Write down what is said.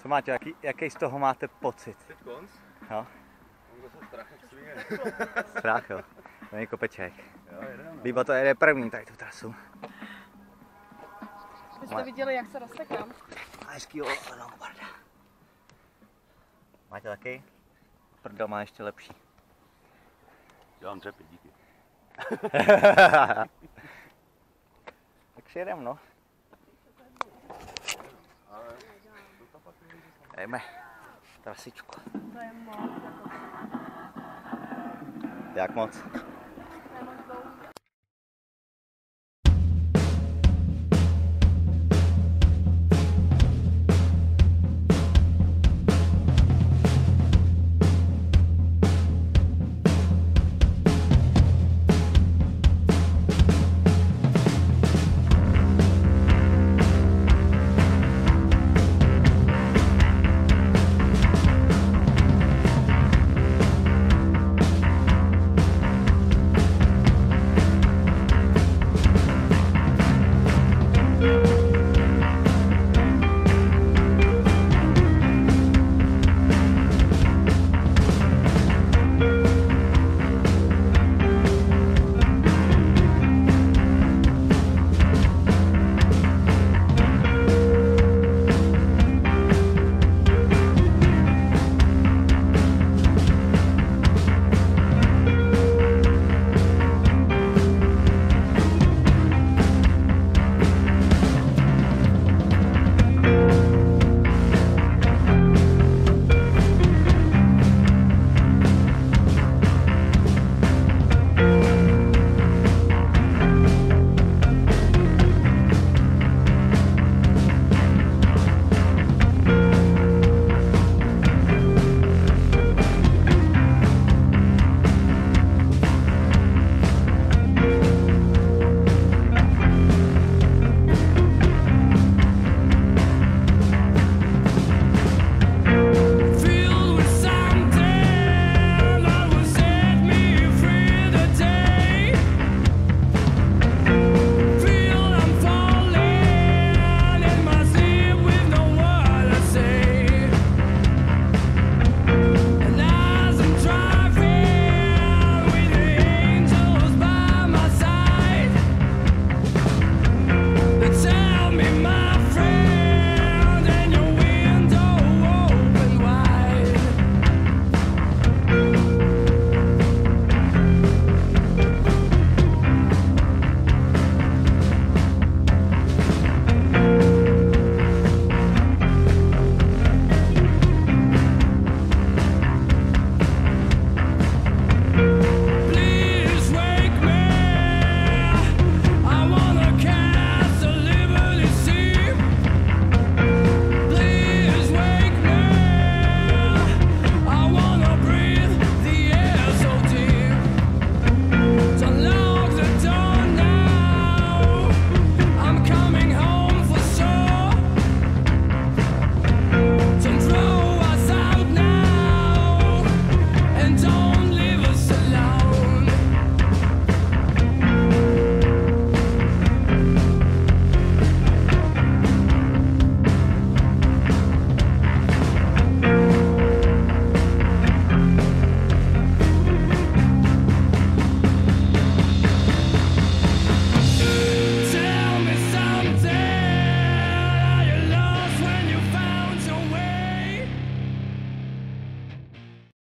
Co máte, jaký z toho máte pocit? Teď konc? Jo. Mám zase strach jak svině. Strach, jo. To je kopeček. Jo, jedeme, no. Líbo to jede první tady tu trasu. Vy jste viděli, jak se roztekám? A hezký longboarda. Máte taky? Prdel má ještě lepší. Dělám dřepy, díky. Tak si jedem, no. Jdeme. Trasičku. To je moc. Jak moc?